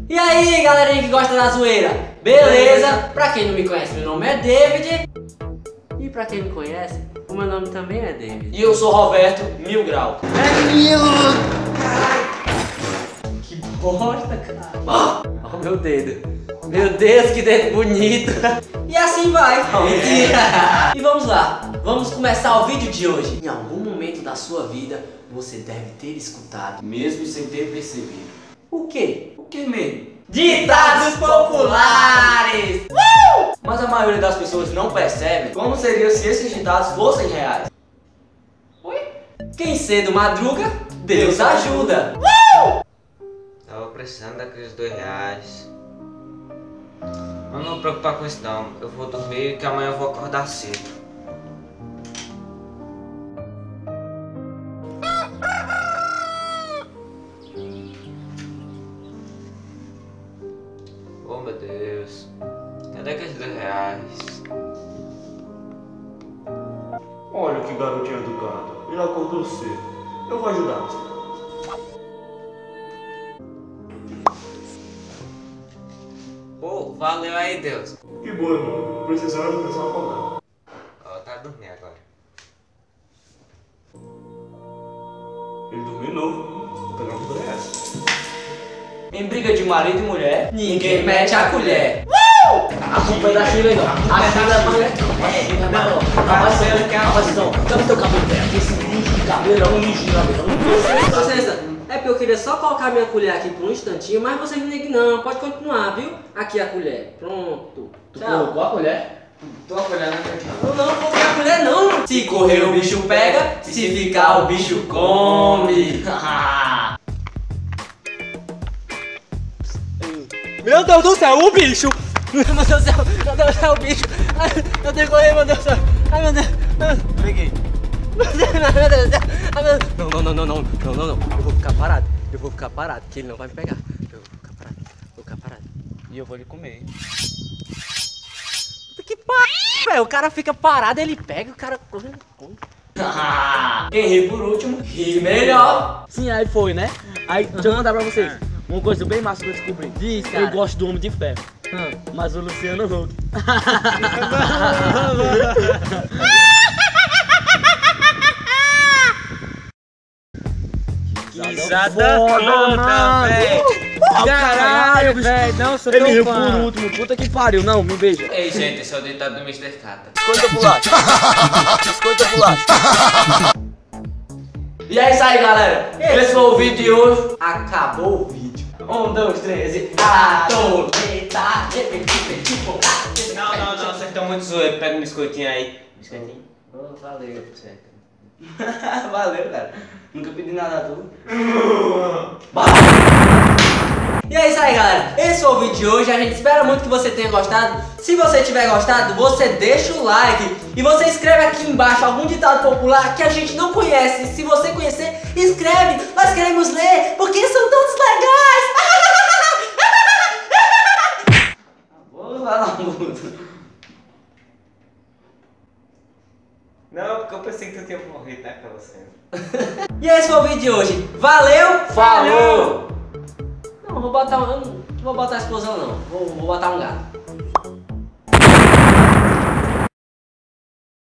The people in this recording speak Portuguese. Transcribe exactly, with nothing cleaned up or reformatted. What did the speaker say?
E aí, galerinha que gosta da zoeira, beleza? Pra quem não me conhece, meu nome é David. E pra quem me conhece, o meu nome também é David. E eu sou Roberto Mil Grau. É mil! Caralho! Que bosta, cara! Olha o meu dedo. Meu Deus, que dedo bonito! E assim vai! Mentira! E vamos lá, vamos começar o vídeo de hoje. Em algum momento da sua vida, você deve ter escutado, Mesmo sem ter percebido. o quê? O que mesmo? Ditados populares! Uh! Mas a maioria das pessoas não percebe como seria se esses ditados fossem reais. Oi? Quem cedo madruga, Deus ajuda! Uh! Tava precisando daqueles dois reais. Mas não vou preocupar com isso não. Eu vou dormir que amanhã eu vou acordar cedo. Oh meu Deus. Cadê aqueles dois reais? Olha que garotinho educado. Ele acordou cedo. Eu vou ajudar. Pô, valeu aí, Deus. Que bom, irmão. Precisava de pensar acordar. Ó, tá dormindo agora. Ele dormiu novo. Vou pegar um reais. Em briga de marido e mulher, Ninguém mete a colher! a culpa é da Chile, não. A Chile é mulher. É, não, rapaziada, que é rapaziada. Cadê teu cabelo velho? Esse lixo de cabelo é um lixo de cabelo. Licença, é porque eu queria só colocar minha colher aqui por um instantinho, mas vocês não digam não, pode continuar, viu? Aqui a colher, pronto. Tu Tchau. colocou a colher? Tô olhando aqui. Não, não, vou pegar a colher não. Se correr o bicho pega, se ficar o bicho come. Meu Deus do céu, o bicho! Meu Deus do céu, meu Deus do céu, o bicho! Ai, eu tenho que correr, meu Deus do céu! Ai, meu Deus! Peguei. Meu Deus, meu Deus do céu! Ai, meu Deus! Não, não, não, não, não, não, não, não! Eu vou ficar parado, eu vou ficar parado, que ele não vai me pegar. Eu vou ficar parado, vou ficar parado. E eu vou lhe comer. Puta que pariu, velho! O cara fica parado, ele pega, o cara correndo come. Quem ri por último, ri melhor. Sim, aí foi, né? Aí, deixa eu contar pra vocês. Uma coisa bem massa que eu descobri. Diz, Eu cara. gosto do Homem de Ferro. Hum. Mas o Luciano Huck. Risada foda, velho. Caralho, velho. Não, sou Ele teu riu fã. por último. Puta que pariu. Não, me beija. Ei, gente, esse é o ditado do mister Kata. Biscoito pro lado. Biscoito pro lado. E é isso aí, galera. Esse foi o vídeo de hoje. Acabou o vídeo. Um, dois, três e... Ator! Não, não, não, vocês estão muito zoeiros. Pega um biscoitinho aí. Biscoitinho? Oh, valeu, certo. Valeu, cara. Nunca pedi nada a tu. E é isso aí, galera. Esse foi o vídeo de hoje. A gente espera muito que você tenha gostado. Se você tiver gostado, você deixa o like. E você escreve aqui embaixo algum ditado popular que a gente não conhece. Se você conhecer, escreve. Nós queremos ler, porque são todos legais. Vou falar muito. Não, porque eu pensei que tu tinha morrido naquela cena. E esse foi o vídeo de hoje. Valeu, Falou! Não, vou botar um, não vou botar a explosão não. Vou, vou botar um gato.